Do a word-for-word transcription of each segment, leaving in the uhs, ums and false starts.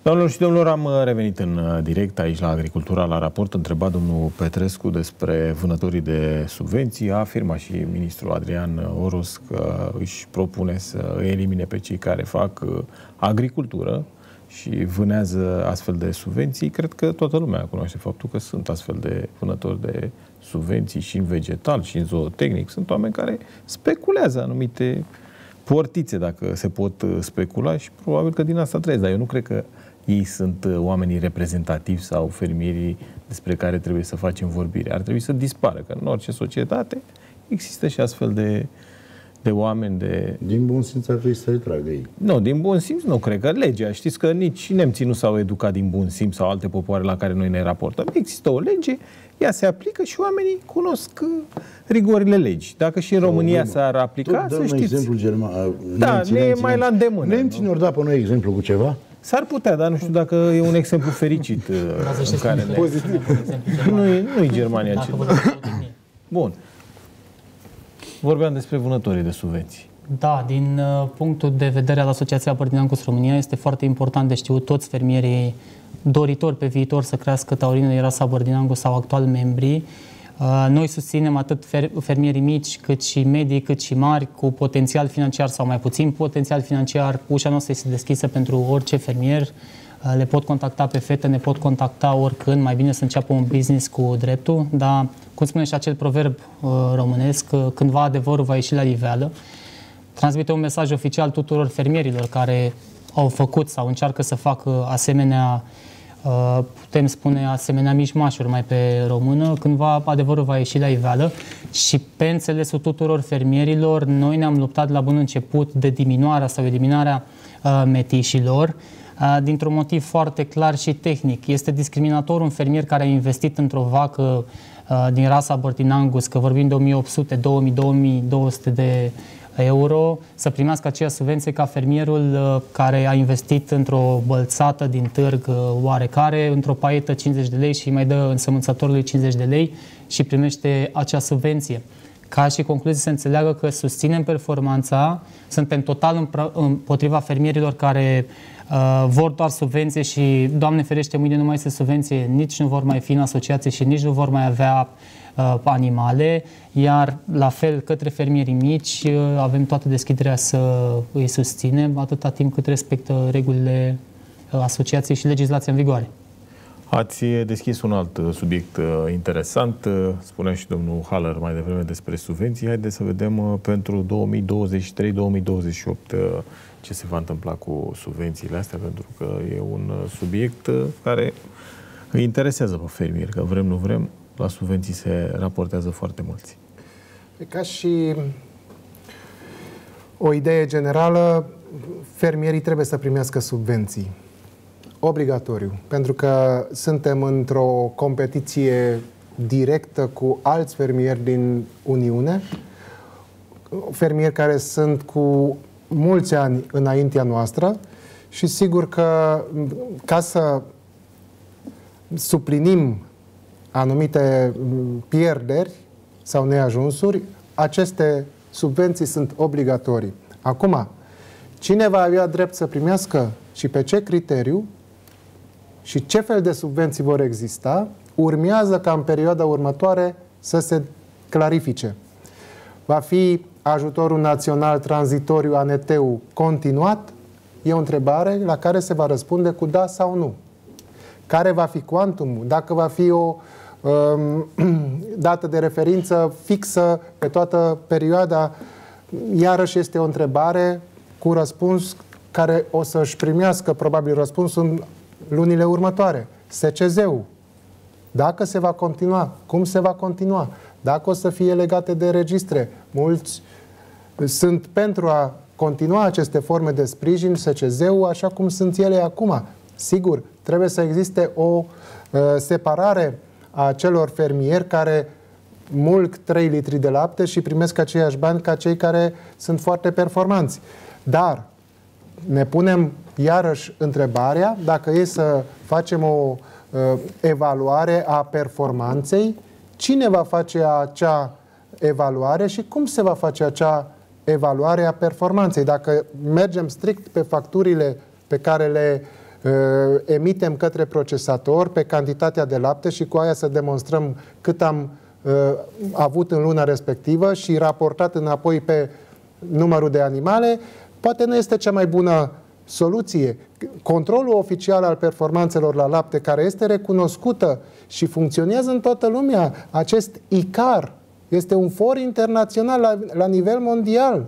Doamnelor și domnilor, am revenit în direct aici la Agricultura la raport. Întreba domnul Petrescu despre vânătorii de subvenții. A afirmat și ministrul Adrian Oros că își propune să elimine pe cei care fac agricultură și vânează astfel de subvenții. Cred că toată lumea cunoaște faptul că sunt astfel de vânători de subvenții și în vegetal și în zootehnic. Sunt oameni care speculează anumite portițe, dacă se pot specula, și probabil că din asta trăiesc. Dar eu nu cred că ei sunt oamenii reprezentativi sau fermierii despre care trebuie să facem vorbire. Ar trebui să dispară, că în orice societate există și astfel de, de oameni de... Din bun simț ar trebui să le tragă ei. Nu, din bun simț nu cred că legea. Știți că nici nemții nu s-au educat din bun simț sau alte popoare la care noi ne raportăm. Există o lege, ea se aplică și oamenii cunosc rigorile legii. Dacă și în România s-ar aplica, să știți... exemplu german. Da, ne e mai la îndemână. Nemții ne-au dat pe noi exemplu cu ceva? S-ar putea, dar nu știu dacă e un exemplu fericit în care ne... Nu e Germania. Ce... Bun. Vorbeam despre vânătorii de subvenții. Da, din uh, punctul de vedere al Asociației Bărdinancus România, este foarte important de știut toți fermierii doritori pe viitor să crească taurină din rasa Bărdinancus sau actual membri. Uh, noi susținem atât fer fermierii mici, cât și medii, cât și mari, cu potențial financiar sau mai puțin potențial financiar. Ușa noastră este deschisă pentru orice fermier. Uh, le pot contacta pe fete, ne pot contacta oricând. Mai bine să înceapă un business cu dreptul, dar, cum spune și acel proverb uh, românesc, uh, cândva adevărul va ieși la iveală. Transmite un mesaj oficial tuturor fermierilor care au făcut sau încearcă să facă asemenea, putem spune, asemenea mișmașuri mai pe română, cândva adevărul va ieși la iveală. Și pe înțelesul tuturor fermierilor, noi ne-am luptat la bun început de diminuarea sau eliminarea metișilor, dintr-un motiv foarte clar și tehnic. Este discriminator un fermier care a investit într-o vacă din rasa Bărdinancus, că vorbim de o mie opt sute, două mii, două mii două sute de euro, să primească aceeași subvenție ca fermierul care a investit într-o bălțată din târg oarecare, într-o paietă cincizeci de lei și mai dă însămânțătorului cincizeci de lei și primește acea subvenție. Ca și concluzie să înțeleagă că susținem performanța, suntem total împotriva fermierilor care uh, vor doar subvenție și, Doamne ferește, mâine nu mai este subvenție, nici nu vor mai fi în asociație și nici nu vor mai avea uh, animale, iar la fel către fermierii mici uh, avem toată deschiderea să îi susținem atâta timp cât respectă regulile uh, asociației și legislația în vigoare. Ați deschis un alt subiect interesant, spunea și domnul Haller mai devreme despre subvenții. Haideți să vedem pentru două mii douăzeci și trei două mii douăzeci și opt ce se va întâmpla cu subvențiile astea, pentru că e un subiect care îi interesează pe fermieri, că vrem, nu vrem, la subvenții se raportează foarte mulți. E ca și o idee generală, fermierii trebuie să primească subvenții. Obligatoriu, pentru că suntem într-o competiție directă cu alți fermieri din Uniune, fermieri care sunt cu mulți ani înaintea noastră și sigur că ca să suplinim anumite pierderi sau neajunsuri, aceste subvenții sunt obligatorii. Acum, cine va avea drept să primească și pe ce criteriu și ce fel de subvenții vor exista, urmează ca în perioada următoare să se clarifice. Va fi ajutorul național tranzitoriu, A N T-ul, continuat? E o întrebare la care se va răspunde cu da sau nu. Care va fi cuantumul? Dacă va fi o um, dată de referință fixă pe toată perioada, iarăși este o întrebare cu răspuns care o să-și primească probabil răspunsul în lunile următoare. S C Z-ul. Dacă se va continua, cum se va continua? Dacă o să fie legate de registre. Mulți sunt pentru a continua aceste forme de sprijin, S C Z-ul, așa cum sunt ele acum. Sigur, trebuie să existe o uh, separare a celor fermieri care mulg trei litri de lapte și primesc aceiași bani ca cei care sunt foarte performanți. Dar ne punem iarăși întrebarea, dacă e să facem o uh, evaluare a performanței, cine va face acea evaluare și cum se va face acea evaluare a performanței? Dacă mergem strict pe facturile pe care le emitem către procesator pe cantitatea de lapte și cu aia să demonstrăm cât am avut în luna respectivă și raportat înapoi pe numărul de animale, poate nu este cea mai bună soluție. Controlul oficial al performanțelor la lapte, care este recunoscută și funcționează în toată lumea, acest I C A R, este un for internațional la, la nivel mondial.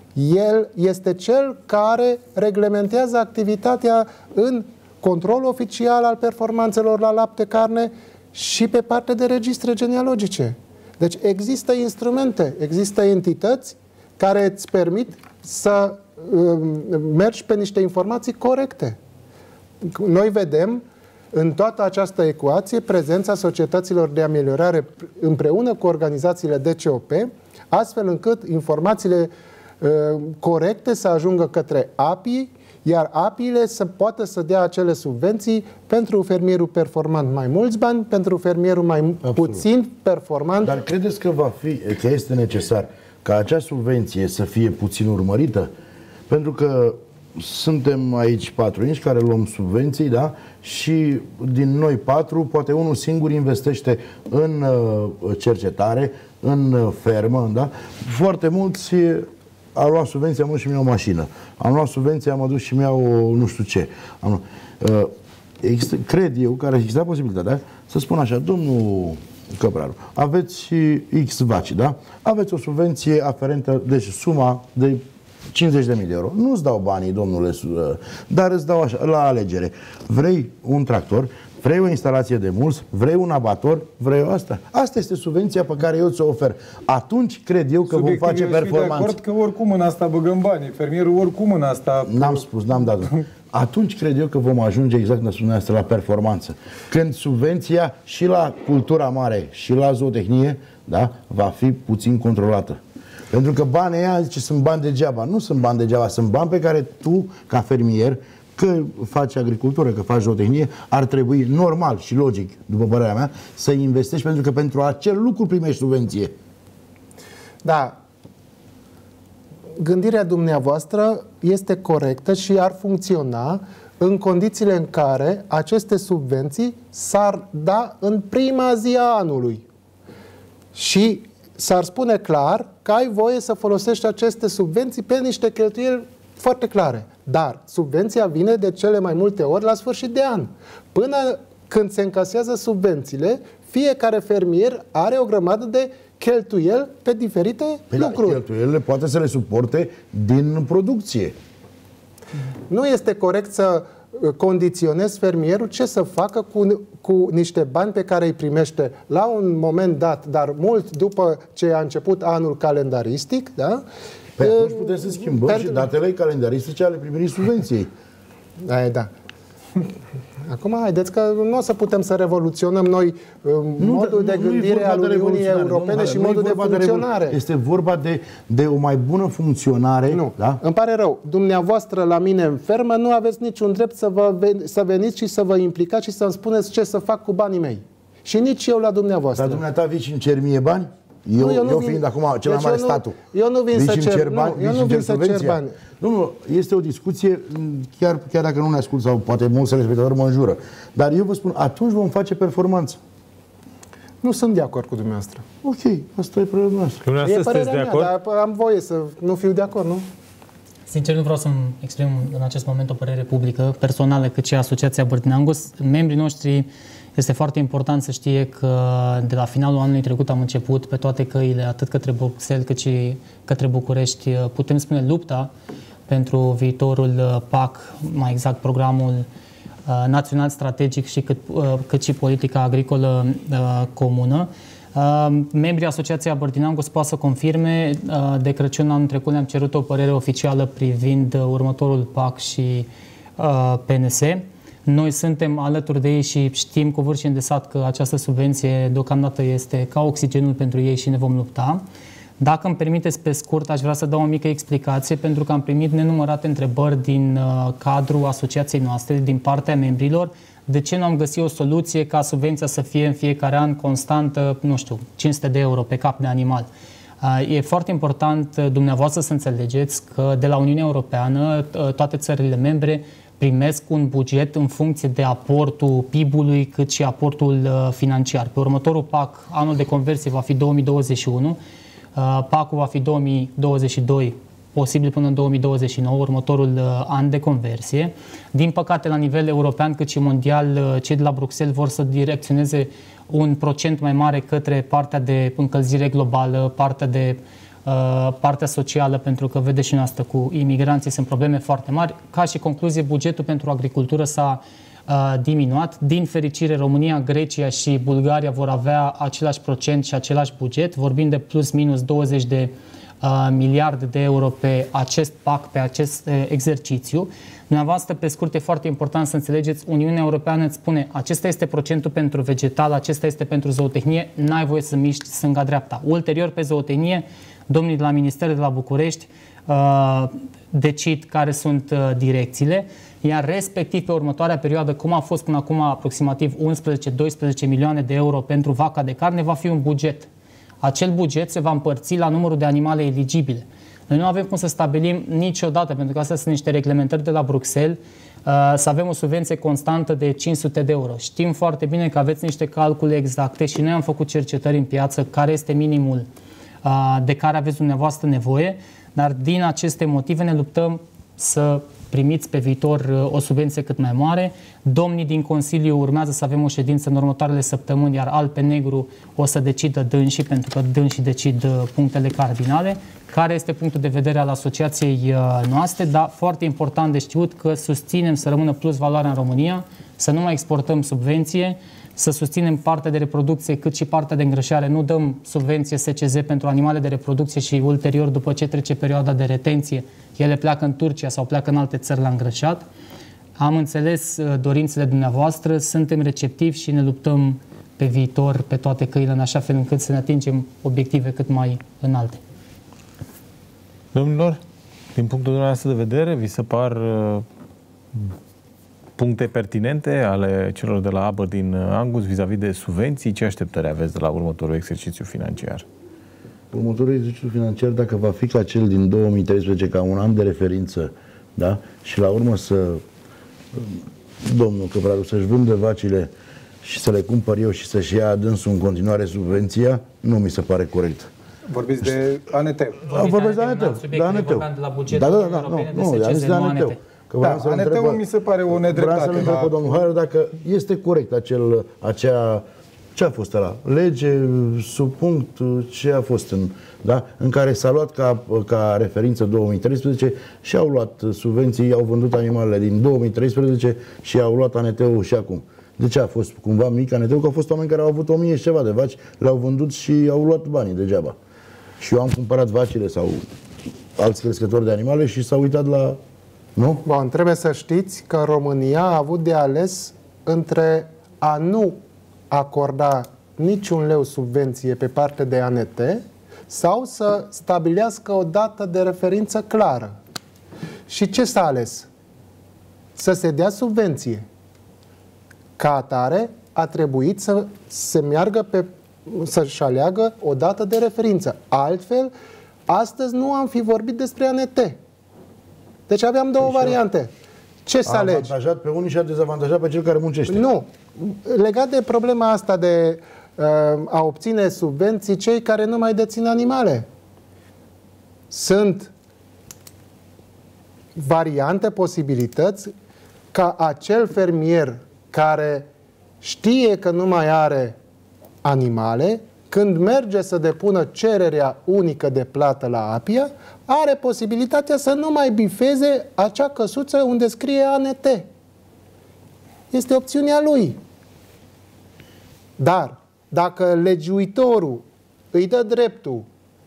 El este cel care reglementează activitatea în control oficial al performanțelor la lapte, carne și pe partea de registre genealogice. Deci există instrumente, există entități care îți permit să uh, mergi pe niște informații corecte. Noi vedem în toată această ecuație prezența societăților de ameliorare împreună cu organizațiile D C O P, astfel încât informațiile uh, corecte să ajungă către A P I, iar A P I-le să poată să dea acele subvenții pentru fermierul performant mai mulți bani, pentru fermierul mai Absolut. puțin performant. Dar credeți că va fi, că este necesar ca acea subvenție să fie puțin urmărită? Pentru că suntem aici patru inși care luăm subvenții, da? Și din noi patru, poate unul singur investește în uh, cercetare, în uh, fermă, da? Foarte mulți am luat subvenție, am dus și mi-au o mașină. Am luat subvenție, am adus și mi-au nu știu ce. Am, uh, există, cred eu că ar exista posibilitatea să spun așa, domnul Căpraru, aveți X vaci, da? Aveți o subvenție aferentă, deci suma de cincizeci de mii de euro. Nu-ți dau banii, domnule, dar îți dau așa, la alegere. Vrei un tractor, vrei o instalație de mulți, vrei un abator, vrei asta. Asta este subvenția pe care eu ți-o ofer. Atunci cred eu că Subiectiv vom face performanță. de acord că oricum în asta băgăm banii. Fermierul oricum în asta... N-am spus, n-am dat. Atunci cred eu că vom ajunge exact în dumneavoastră la performanță. Când subvenția și la cultura mare și la zootehnie, da, va fi puțin controlată. Pentru că banii ăia, zice, sunt bani degeaba. Nu sunt bani degeaba, sunt bani pe care tu, ca fermier, că faci agricultură, că faci zootehnie, ar trebui, normal și logic, după părerea mea, să investești, pentru că pentru acel lucru primești subvenție. Da. Gândirea dumneavoastră este corectă și ar funcționa în condițiile în care aceste subvenții s-ar da în prima zi a anului. Și s-ar spune clar că ai voie să folosești aceste subvenții pe niște cheltuieli foarte clare. Dar subvenția vine de cele mai multe ori la sfârșit de an. Până când se încasează subvențiile, fiecare fermier are o grămadă de cheltuieli pe diferite păi lucruri. Da, cheltuielile poate să le suporte din producție. Nu este corect să condiționezi fermierul ce să facă cu, cu niște bani pe care îi primește la un moment dat, dar mult după ce a început anul calendaristic, da? Pe atunci putem să schimbăm pentru... și datele calendaristice ale primirii subvenției. Da, da. Acum, haideți că nu o să putem să revoluționăm noi nu, modul de nu, gândire al Uniunii Europene și modul de funcționare. De este vorba de, de o mai bună funcționare. Nu, da? Îmi pare rău. Dumneavoastră, la mine în fermă, nu aveți niciun drept să, vă ven să veniți și să vă implicați și să-mi spuneți ce să fac cu banii mei. Și nici eu la dumneavoastră. Dar dumneata vii și îmi cer mie bani? Eu, nu, eu, eu vin, fiind acum cel mai mare eu nu, statul. Eu nu vin să cer, cer bani, nu, eu nu vin să cer bani. Domnul, este o discuție, chiar, chiar dacă nu ne ascult sau poate mulți telespectatori mă înjură, dar eu vă spun, atunci vom face performanță. Nu sunt de acord cu dumneavoastră. Ok, asta e părerea noastră. Dumneavoastră sunteți de acord? Mea, dar am voie să nu fiu de acord, nu? Sincer, nu vreau să-mi exprim în acest moment o părere publică, personală, cât și Asociația Bărtine Angus. Membrii noștri, este foarte important să știe că de la finalul anului trecut am început pe toate căile, atât către Bruxelles cât și către București, putem spune lupta pentru viitorul P A C, mai exact programul național strategic și cât, cât și politica agricolă comună. Membrii Asociației Bărtine Angus poate să confirme. De Crăciun anul trecut ne-am cerut o părere oficială privind următorul P A C și P N S. Noi suntem alături de ei și știm cu vârf și îndesat că această subvenție deocamdată este ca oxigenul pentru ei și ne vom lupta. Dacă îmi permiteți pe scurt, aș vrea să dau o mică explicație, pentru că am primit nenumărate întrebări din uh, cadrul asociației noastre, din partea membrilor, de ce nu am găsit o soluție ca subvenția să fie în fiecare an constantă, nu știu, cinci sute de euro pe cap de animal. Uh, e foarte important uh, dumneavoastră să înțelegeți că de la Uniunea Europeană, uh, toate țările membre primesc un buget în funcție de aportul P I B-ului cât și aportul uh, financiar. Pe următorul P A C, anul de conversie va fi două mii douăzeci și unu, uh, P A C-ul va fi două mii douăzeci și doi, posibil până în două mii douăzeci și nouă, următorul uh, an de conversie. Din păcate, la nivel european cât și mondial, uh, cei de la Bruxelles vor să direcționeze un procent mai mare către partea de încălzire globală, partea de uh, partea socială, pentru că vedeți și noastră cu imigranții sunt probleme foarte mari. Ca și concluzie, bugetul pentru agricultură s-a uh, diminuat. Din fericire, România, Grecia și Bulgaria vor avea același procent și același buget, vorbind de plus minus douăzeci de uh, miliarde de euro pe acest P A C, pe acest uh, exercițiu. Dumneavoastră, pe scurt, e foarte important să înțelegeți, Uniunea Europeană îți spune acesta este procentul pentru vegetal, acesta este pentru zootehnie, n-ai voie să miști stânga-dreapta. Ulterior, pe zootehnie, domnii de la Ministerul de la București uh, decid care sunt uh, direcțiile, iar respectiv pe următoarea perioadă, cum a fost până acum aproximativ unsprezece doisprezece milioane de euro pentru vaca de carne, va fi un buget. Acel buget se va împărți la numărul de animale eligibile. Noi nu avem cum să stabilim niciodată, pentru că astea sunt niște reglementări de la Bruxelles, să avem o subvenție constantă de cinci sute de euro. Știm foarte bine că aveți niște calcule exacte și noi am făcut cercetări în piață care este minimul de care aveți dumneavoastră nevoie, dar din aceste motive ne luptăm să primiți pe viitor o subvenție cât mai mare. Domnii din Consiliu urmează să avem o ședință în următoarele săptămâni, iar alb pe negru o să decidă dânsii, pentru că dânsii decid punctele cardinale. Care este punctul de vedere al asociației noastre, dar foarte important de știut că susținem să rămână plus valoare în România, să nu mai exportăm subvenție, să susținem partea de reproducție cât și partea de îngrășare. Nu dăm subvenție S C Z pentru animale de reproducție și ulterior, după ce trece perioada de retenție, ele pleacă în Turcia sau pleacă în alte țări la îngrășat. Am înțeles dorințele dumneavoastră, suntem receptivi și ne luptăm pe viitor pe toate căile în așa fel încât să ne atingem obiective cât mai înalte. Domnilor, din punctul dumneavoastră de vedere, vi se par uh, puncte pertinente ale celor de la Aberdeen Angus vis-a-vis de subvenții? Ce așteptări aveți de la următorul exercițiu financiar? Următorul exercițiu financiar, dacă va fi ca cel din două mii treisprezece, ca un an de referință, da? Și la urmă să domnul Căpraru să-și vândă vacile și să le cumpăr eu și să-și ia dânsul în continuare subvenția, nu mi se pare corect. Vorbiți de A N T. Vorbiți de A N T. De A N T. Da, da, da, nu, nu, de A N T. Da, A N T-ul mi se pare o nedreptate. Vreau să-l întreb pe domnul Haier dacă este corect acel, acea, ce a fost ăla? Lege, subpunct, ce a fost în, da? În care s-a luat ca, ca referință două mii treisprezece și au luat subvenții, au vândut animalele din două mii treisprezece și au luat A N T-ul și acum. De ce a fost cumva mic A N T-ul? Că au fost oameni care au avut o mie și ceva de vaci, le-au vândut și au luat banii degeaba. Și eu am cumpărat vacile sau alți crescători de animale și s-au uitat la... Nu? Bun, trebuie să știți că România a avut de ales între a nu acorda niciun leu subvenție pe partea de A N T sau să stabilească o dată de referință clară. Și ce s-a ales? Să se dea subvenție. Ca atare, a trebuit să se meargă pe să-și aleagă o dată de referință. Altfel, astăzi nu am fi vorbit despre A N T. Deci aveam două variante. Ce să alegi? A avantajat pe unii și a dezavantajat pe cel care muncește. Nu. Legat de problema asta de uh, a obține subvenții cei care nu mai dețin animale. Sunt variante, posibilități ca acel fermier care știe că nu mai are animale, când merge să depună cererea unică de plată la APIA, are posibilitatea să nu mai bifeze acea căsuță unde scrie A N T. Este opțiunea lui. Dar, dacă legiuitorul îi dă dreptul,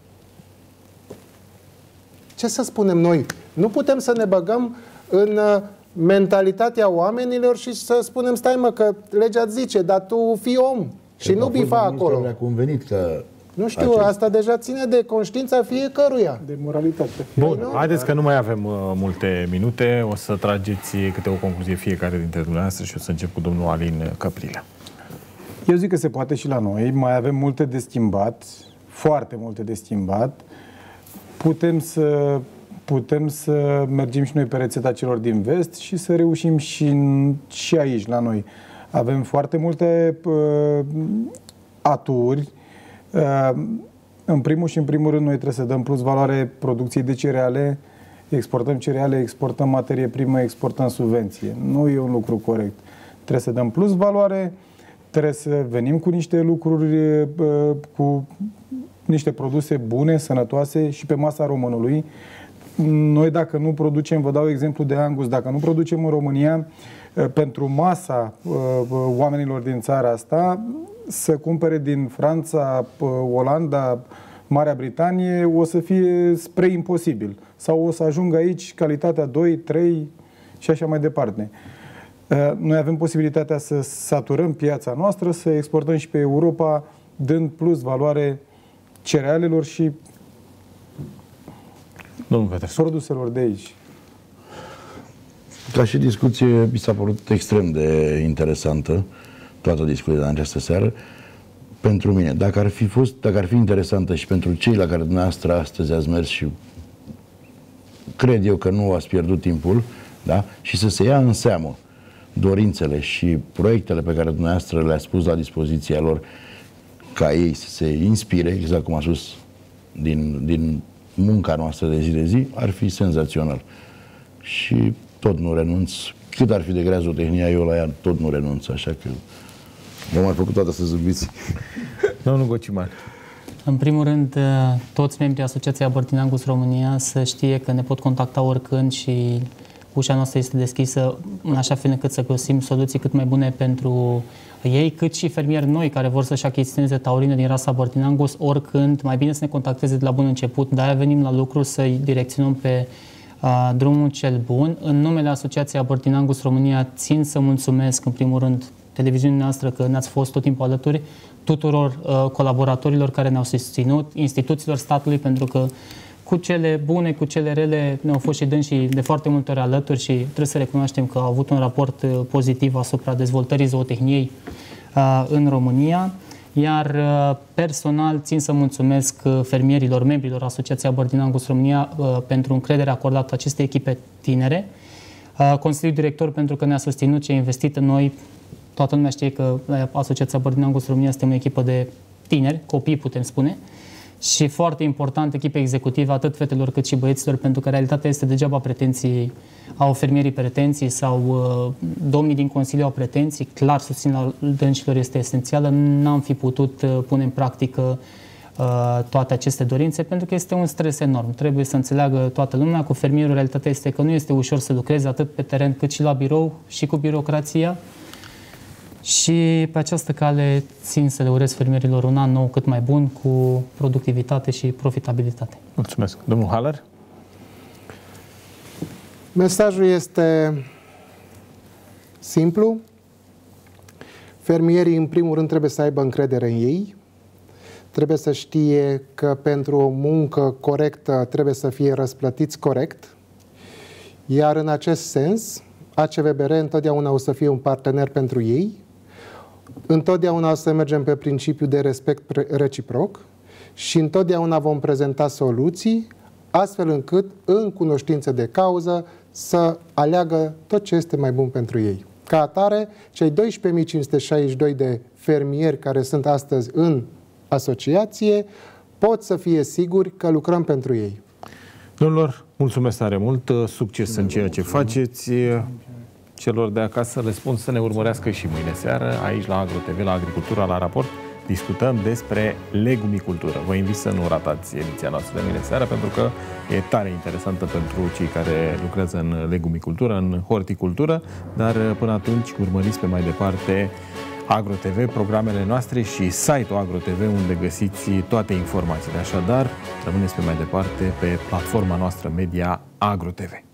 ce să spunem noi? Nu putem să ne băgăm în mentalitatea oamenilor și să spunem, stai mă, că legea zice, dar tu fii om. Și nu bifa acolo. Convenit că nu știu, acest... asta deja ține de conștiința fiecăruia. De moralitate. Bun, nu? Haideți că nu mai avem uh, multe minute. O să trageți câte o concluzie fiecare dintre dumneavoastră și o să încep cu domnul Alin Căprilă. Eu zic că se poate și la noi. Mai avem multe de schimbat, foarte multe de schimbat. Putem să putem să mergem și noi pe rețeta celor din vest și să reușim și, și aici, la noi. Avem foarte multe uh, aturi. Uh, în primul și în primul rând, noi trebuie să dăm plus valoare producției de cereale. Exportăm cereale, exportăm materie primă, exportăm subvenție. Nu e un lucru corect. Trebuie să dăm plus valoare, trebuie să venim cu niște lucruri, uh, cu niște produse bune, sănătoase și pe masa românului. Noi dacă nu producem, vă dau exemplu de Angus, dacă nu producem în România, pentru masa oamenilor din țara asta, să cumpere din Franța, Olanda, Marea Britanie, o să fie spre imposibil. Sau o să ajungă aici calitatea doi, trei și așa mai departe. Noi avem posibilitatea să saturăm piața noastră, să exportăm și pe Europa, dând plus valoare cerealelor și Domnul Petrescu, produselor de aici. Ca și discuție, mi s-a părut extrem de interesantă toată discuția de această seară. Pentru mine, dacă ar fi fost, dacă ar fi interesantă și pentru cei la care dumneavoastră astăzi ați mers și cred eu că nu ați pierdut timpul, da? Și să se ia în seamă dorințele și proiectele pe care dumneavoastră le-ați pus la dispoziția lor, ca ei să se inspire, exact cum a spus, din, din munca noastră de zi de zi, ar fi senzațional. Și tot nu renunț. Cât ar fi de grea zootehnia, eu la ea tot nu renunț, așa că v-am mai făcut toată să zâmbiți. domnul Gociman. În primul rând, toți membrii Asociației Abortin Angus România să știe că ne pot contacta oricând și ușa noastră este deschisă în așa fel încât să găsim soluții cât mai bune pentru ei, cât și fermieri noi care vor să-și achiziționeze taurine din rasa Abortin Angus, oricând, mai bine să ne contacteze de la bun început, de-aia venim la lucru să-i direcționăm pe uh, drumul cel bun. În numele Asociației Abortin Angus România țin să mulțumesc în primul rând televiziunii noastre că ne-ați fost tot timpul alături, tuturor uh, colaboratorilor care ne-au susținut, instituțiilor statului, pentru că cu cele bune, cu cele rele ne-au fost și dânsii de foarte multe ori alături și trebuie să recunoaștem că au avut un raport uh, pozitiv asupra dezvoltării zootehniei uh, în România. Iar uh, personal țin să mulțumesc uh, fermierilor, membrilor Asociației Abortin Angus România uh, pentru încrederea acordată acestei echipe tinere, uh, Consiliul Director pentru că ne-a susținut și a investit în noi. Toată lumea știe că la Asociația Abortin Angus România suntem o echipă de tineri, copii putem spune, și foarte important, echipe executive, atât fetelor cât și băieților, pentru că realitatea este degeaba pretenții, au fermierii pretenții sau uh, domnii din Consiliu au pretenții, clar susținerea dânșilor este esențială, n-am fi putut uh, pune în practică uh, toate aceste dorințe, pentru că este un stres enorm. Trebuie să înțeleagă toată lumea, cu fermierul realitatea este că nu este ușor să lucrezi atât pe teren cât și la birou și cu birocrația. Și pe această cale țin să le urez fermierilor un an nou cât mai bun, cu productivitate și profitabilitate. Mulțumesc. Domnul Haller? Mesajul este simplu. Fermierii, în primul rând, trebuie să aibă încredere în ei. Trebuie să știe că pentru o muncă corectă trebuie să fie răsplătiți corect. Iar în acest sens, A C V B R întotdeauna o să fie un partener pentru ei. Întotdeauna o să mergem pe principiul de respect reciproc și întotdeauna vom prezenta soluții astfel încât, în cunoștință de cauză, să aleagă tot ce este mai bun pentru ei. Ca atare, cei doisprezece mii cinci sute șaizeci și doi de fermieri care sunt astăzi în asociație pot să fie siguri că lucrăm pentru ei. Domnilor, mulțumesc tare mult, succes în ceea ce faceți. Celor de acasă le spun să ne urmărească și mâine seară, aici la AgroTV, la Agricultura la Raport, discutăm despre legumicultură. Vă invit să nu ratați ediția noastră de mâine seară, pentru că e tare interesantă pentru cei care lucrează în legumicultură, în horticultură, dar până atunci urmăriți pe mai departe AgroTV, programele noastre și site-ul AgroTV, unde găsiți toate informațiile. Așadar, rămâneți pe mai departe pe platforma noastră media AgroTV.